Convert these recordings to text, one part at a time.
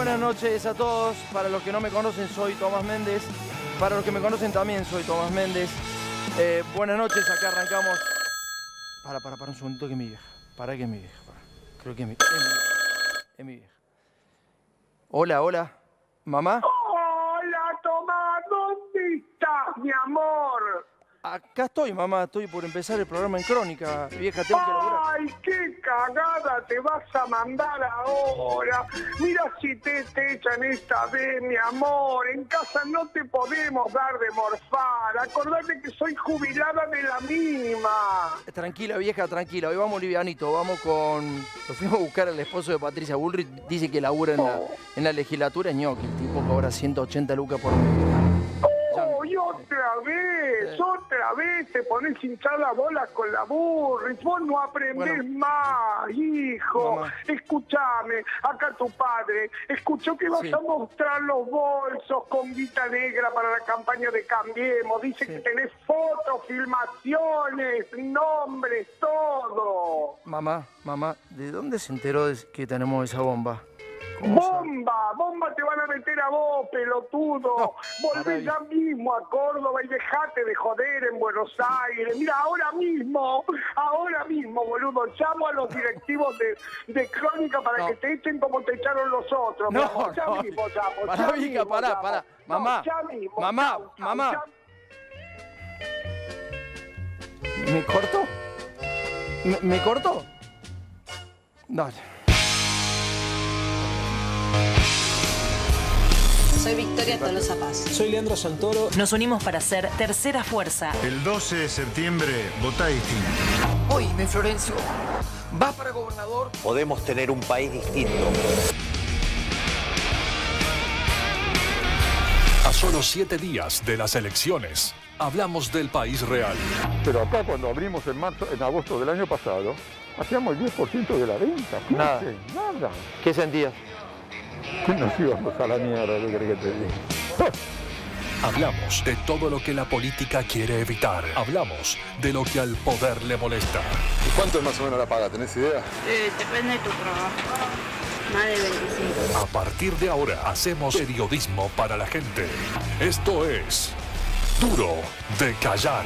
Buenas noches a todos. Para los que no me conocen, soy Tomás Méndez. Para los que me conocen también, soy Tomás Méndez. Buenas noches, acá arrancamos. Para un segundito, que es mi vieja. Para que es mi vieja. Creo que es mi vieja. Es mi vieja. Hola, hola. ¿Mamá? Hola, Tomás, ¿dónde estás, mi amor? Acá estoy, mamá. Estoy por empezar el programa en Crónica. Vieja, tengo que laburar. ¡Ay, qué cagada te vas a mandar ahora! Mira si te echan esta vez, mi amor. En casa no te podemos dar de morfar. Acordate que soy jubilada de la mínima. Tranquila, vieja, tranquila. Hoy vamos livianito. Vamos con... Lo fuimos a buscar al esposo de Patricia Bullrich. Dice que labura en la legislatura. Es ñoqui, el tipo cobra 180 lucas por mes. ¡Y otra vez te pones hinchar la bola con la Bullrich! Vos no aprendés más, hijo. Mamá. Escúchame, acá tu padre escuchó que vas a mostrar los bolsos con guita negra para la campaña de Cambiemos. Dice que tenés fotos, filmaciones, nombres, todo. Mamá, ¿de dónde se enteró de que tenemos esa bomba? Bomba te van a meter a vos, pelotudo. No, Volvé ya mismo a Córdoba y dejate de joder en Buenos Aires. Mira, ahora mismo, boludo, llamo a los directivos de Crónica para que te echen como te echaron los otros. No, ya mismo, pará, Vika, pará. Mamá, mamá. ¿Me cortó? ¿Me cortó? Dale. Soy Victoria Tolosa Paz. Soy Leandro Santoro. Nos unimos para ser tercera fuerza. El 12 de septiembre, votá distinto. Oíme, Florencio, ¿vas para gobernador? Podemos tener un país distinto. A solo 7 días de las elecciones, hablamos del país real. Pero acá cuando abrimos en agosto del año pasado, hacíamos el 10% de la venta. Nada. ¿Qué sentías? Que nos íbamos a la mierda, ¿qué crees que te diga? Hablamos de todo lo que la política quiere evitar. Hablamos de lo que al poder le molesta. ¿Y cuánto es más o menos la paga? ¿Tenés idea? Depende de tu trabajo. Más de 25. A partir de ahora, hacemos periodismo para la gente. Esto es Duro de Callar.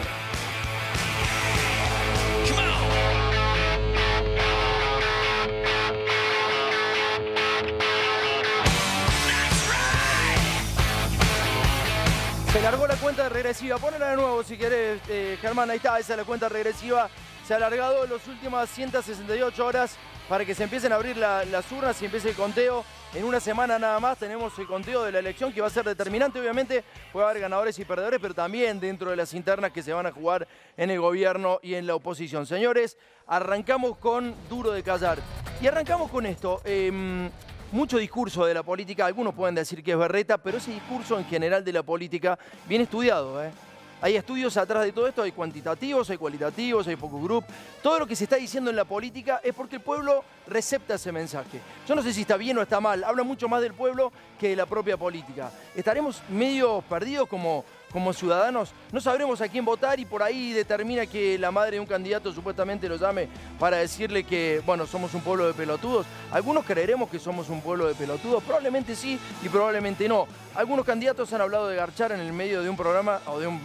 Se largó la cuenta regresiva. Ponela de nuevo si querés, Germán. Ahí está, esa es la cuenta regresiva. Se ha alargado las últimas 168 horas para que se empiecen a abrir las urnas y empiece el conteo. En una semana nada más tenemos el conteo de la elección, que va a ser determinante. Obviamente puede haber ganadores y perdedores, pero también dentro de las internas que se van a jugar en el gobierno y en la oposición. Señores, arrancamos con Duro de Callar. Y arrancamos con esto. Mucho discurso de la política, algunos pueden decir que es berreta, pero ese discurso en general de la política bien estudiado. Hay estudios atrás de todo esto, hay cuantitativos, hay cualitativos, hay focus group. Todo lo que se está diciendo en la política es porque el pueblo recepta ese mensaje. Yo no sé si está bien o está mal, habla mucho más del pueblo que de la propia política. Estaremos medio perdidos como ciudadanos, no sabremos a quién votar y por ahí determina que la madre de un candidato supuestamente lo llame para decirle que, bueno, somos un pueblo de pelotudos. Algunos creeremos que somos un pueblo de pelotudos, probablemente sí y probablemente no. Algunos candidatos han hablado de garchar en el medio de un programa, o de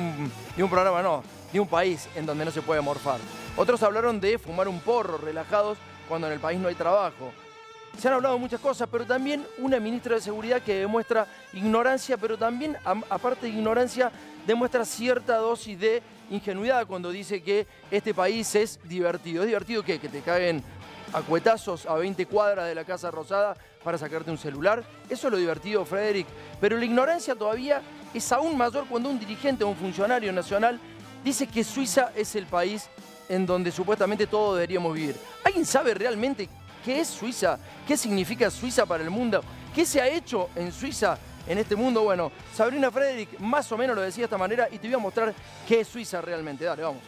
un país en donde no se puede morfar. Otros hablaron de fumar un porro relajados cuando en el país no hay trabajo. Se han hablado muchas cosas, pero también una ministra de Seguridad que demuestra ignorancia, pero también, aparte de ignorancia, demuestra cierta dosis de ingenuidad cuando dice que este país es divertido. ¿Es divertido qué? Que te caguen a cuetazos a 20 cuadras de la Casa Rosada para sacarte un celular. Eso es lo divertido, Frederick. Pero la ignorancia todavía es aún mayor cuando un dirigente o un funcionario nacional dice que Suiza es el país en donde supuestamente todos deberíamos vivir. ¿Alguien sabe realmente qué es Suiza? ¿Qué significa Suiza para el mundo? ¿Qué se ha hecho en Suiza en este mundo? Bueno, Sabrina Frederick más o menos lo decía de esta manera y te voy a mostrar qué es Suiza realmente. Dale, vamos.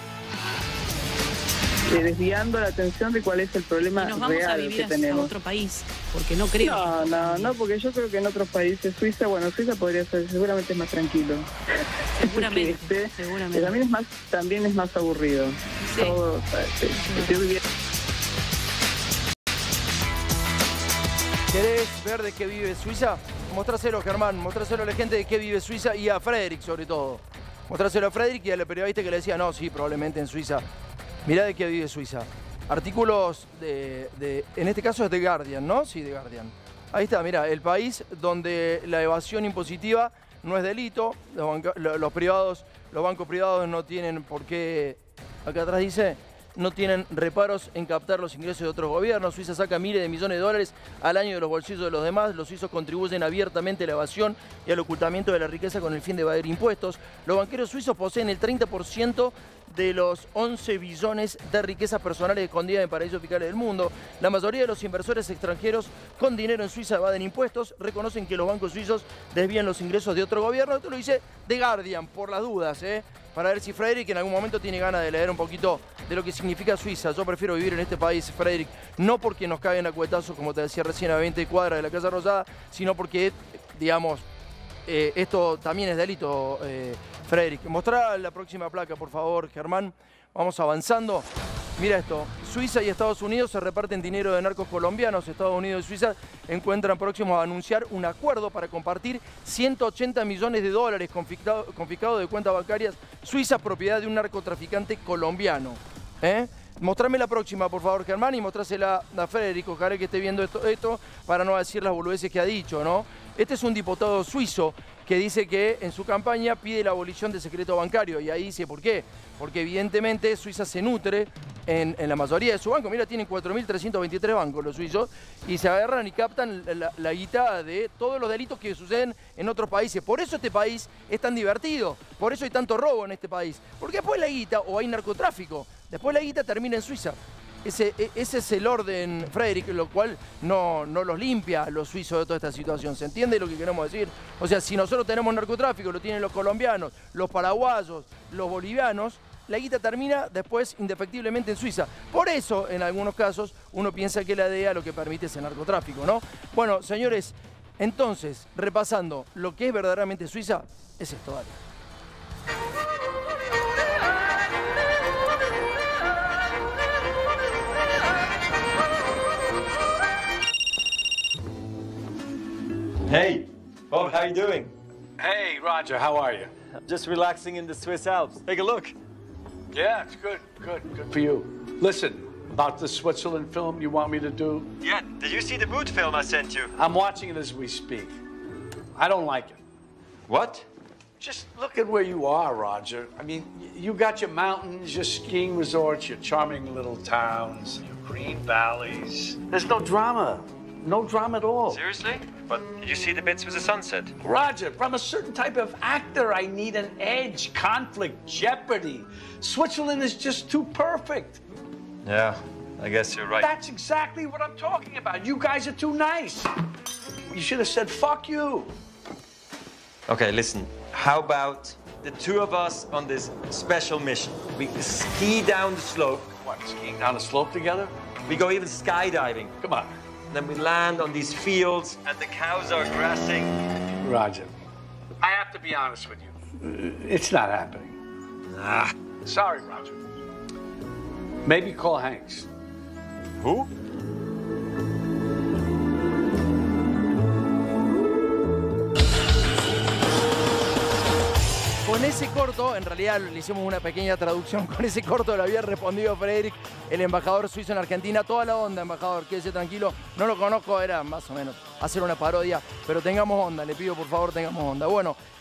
Desviando la atención de cuál es el problema real que tenemos. A otro país, porque no creo. No, porque yo creo que en otros países, Suiza podría ser, seguramente es más tranquilo. Seguramente, seguramente. También es más aburrido. Sí. ¿Querés ver de qué vive Suiza? Mostráselo, Germán, mostráselo a la gente de qué vive Suiza y a Frederick sobre todo. Mostráselo a Frederick y a la periodista que le decía, no, sí, probablemente en Suiza. Mirá de qué vive Suiza. Artículos en este caso es The Guardian, ¿no? Sí, The Guardian. Ahí está, mira, el país donde la evasión impositiva no es delito. Los bancos privados no tienen por qué, acá atrás dice, no tienen reparos en captar los ingresos de otros gobiernos. Suiza saca miles de millones de dólares al año de los bolsillos de los demás. Los suizos contribuyen abiertamente a la evasión y al ocultamiento de la riqueza con el fin de evadir impuestos. Los banqueros suizos poseen el 30% de los 11 billones de riquezas personales escondidas en paraísos fiscales del mundo. La mayoría de los inversores extranjeros con dinero en Suiza evaden impuestos, reconocen que los bancos suizos desvían los ingresos de otro gobierno. Esto lo dice The Guardian, por las dudas, para ver si Frederick en algún momento tiene ganas de leer un poquito de lo que significa Suiza. Yo prefiero vivir en este país, Frederick, no porque nos caigan a cuetazos, como te decía recién, a 20 cuadras de la Casa Rosada, sino porque, digamos, esto también es delito, Frederick. Mostrá la próxima placa, por favor, Germán. Vamos avanzando. Mira esto. Suiza y Estados Unidos se reparten dinero de narcos colombianos. Estados Unidos y Suiza encuentran próximos a anunciar un acuerdo para compartir 180 millones de dólares confiscados de cuentas bancarias suizas propiedad de un narcotraficante colombiano. Mostrame la próxima, por favor, Germán, y mostrásela a Federico. Ojalá que esté viendo esto para no decir las boludeces que ha dicho, ¿no? Este es un diputado suizo que dice que en su campaña pide la abolición del secreto bancario. Y ahí dice, ¿por qué? Porque evidentemente Suiza se nutre en la mayoría de sus bancos. Mira, tienen 4.323 bancos los suizos y se agarran y captan la guita de todos los delitos que suceden en otros países. Por eso este país es tan divertido, por eso hay tanto robo en este país. Porque después la guita, o hay narcotráfico, después la guita termina en Suiza. Ese es el orden, Frederick, lo cual no los limpia a los suizos de toda esta situación. ¿Se entiende lo que queremos decir? O sea, si nosotros tenemos narcotráfico, lo tienen los colombianos, los paraguayos, los bolivianos, la guita termina después indefectiblemente en Suiza. Por eso, en algunos casos, uno piensa que la DEA lo que permite es el narcotráfico, ¿no? Bueno, señores, entonces, repasando, lo que es verdaderamente Suiza es esto, dale. Hey, Bob, how you doing? Hey, Roger, how are you? Just relaxing in the Swiss Alps. Take a look. Yeah, it's good for you. Listen, about the Switzerland film you want me to do? Yeah, did you see the boot film I sent you? I'm watching it as we speak. I don't like it. What? Just look at where you are, Roger. I mean, you got your mountains, your skiing resorts, your charming little towns, your green valleys. There's no drama. No drama at all. Seriously? But did you see the bits with the sunset? Roger, from a certain type of actor, I need an edge, conflict, jeopardy. Switzerland is just too perfect. Yeah, I guess you're right. That's exactly what I'm talking about. You guys are too nice. You should have said, fuck you. Okay, listen. How about the two of us on this special mission? We ski down the slope. What, skiing down the slope together? We go even skydiving. Come on. Then we land on these fields and the cows are grassing. Roger, I have to be honest with you. It's not happening. Ah. Sorry, Roger. Maybe call Hanks. Who? Con ese corto, en realidad le hicimos una pequeña traducción, con ese corto le había respondido Frederick, el embajador suizo en Argentina. Toda la onda, embajador, quédese tranquilo, no lo conozco, era más o menos hacer una parodia, pero tengamos onda, le pido por favor tengamos onda. Bueno,